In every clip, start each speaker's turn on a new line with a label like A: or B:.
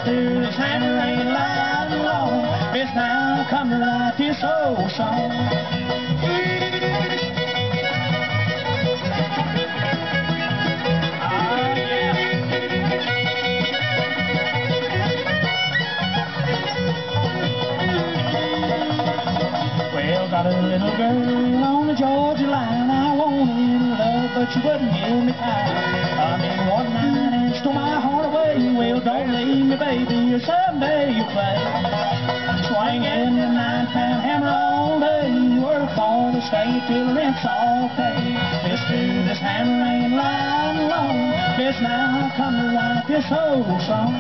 A: Mister, this hammer ain't lying long. It's now come to write this old song. Got a little girl on the Georgia line. I wanted in love, but she wouldn't give me time. Come in one night and stole my heart away. Well, don't leave me, baby, or someday you'll play. Swinging the 9-pound hammer all day. Work for the state till the rent's all paid. Mister, this hammer ain't lying long. Guess now I'll come to write this old song.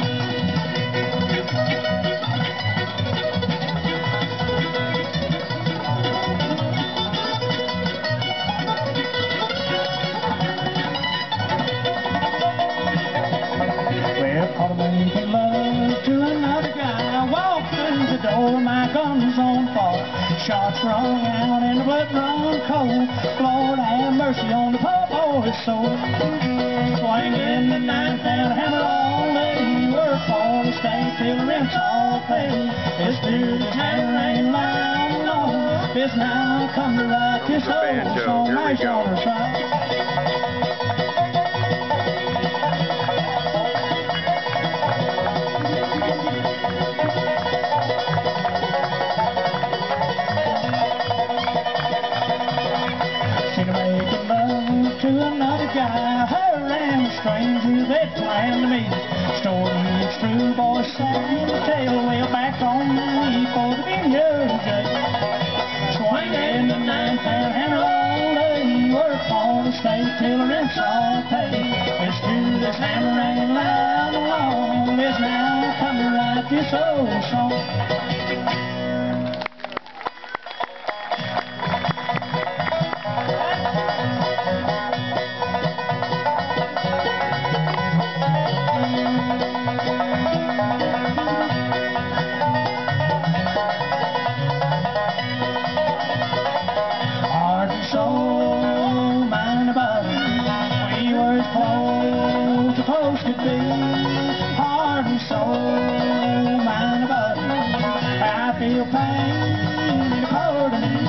A: Making love to another guy. I walked through the door, my gun's on fire. Shots rung out and the blood run cold. Lord have mercy on the poor boy's soul. Swinging the 9-pound hammer all day. Work for the state till the rent's all paid. This dude's hammer ain't lying long. This now come to write this old song. Nice order, son. Making love to another guy. Her and a stranger they planned to meet. Story is true, boys sang the tale. Well, back on me for the vineyard jail. Swinging the 9-pound hammer all day. Work for the state till the rent's all paid. It's true, this hammer ain't lying long. It's now come to write this old song. So, mind about it, we were as close as close could be. Heart and soul, mind about it, I feel pain in the cold of me.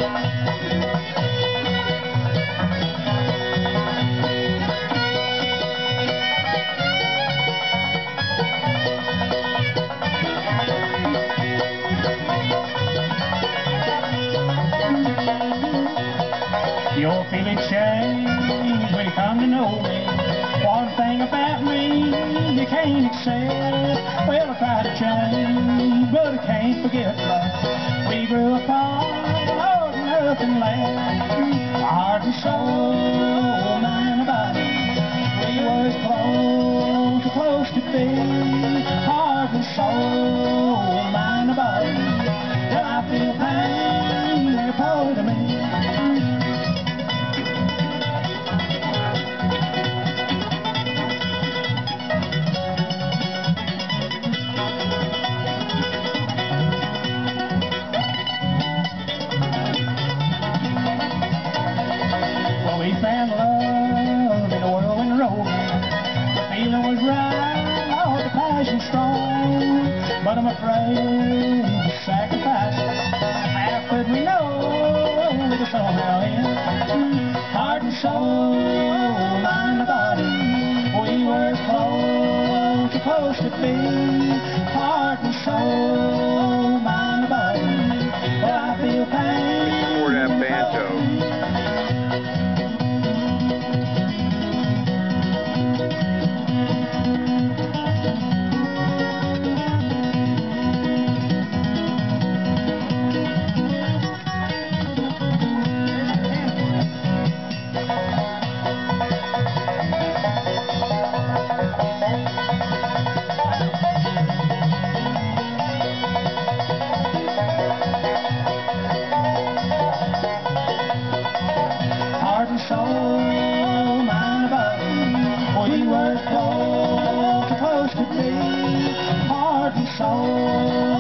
A: Your feelings change when you come to know me. One thing about me you can't accept. Well, I try to change, but I can't forget love. We grew apart, Lord, nothing left. Heart and soul, mind and body, we were as close to be. Heart and soul, mind and body, till I feel pain when you're part of me. We found love in a whirlwind road. The feeling was right, Lord, the passion strong. But I'm afraid to sacrifice it. How could we know we could somehow end? Heart and soul, mind and body, we were as close to be. Heart and soul, mind and body, but I feel pain.
B: Before that banjo. Soul, mind and body, we were close to be. Heart and soul.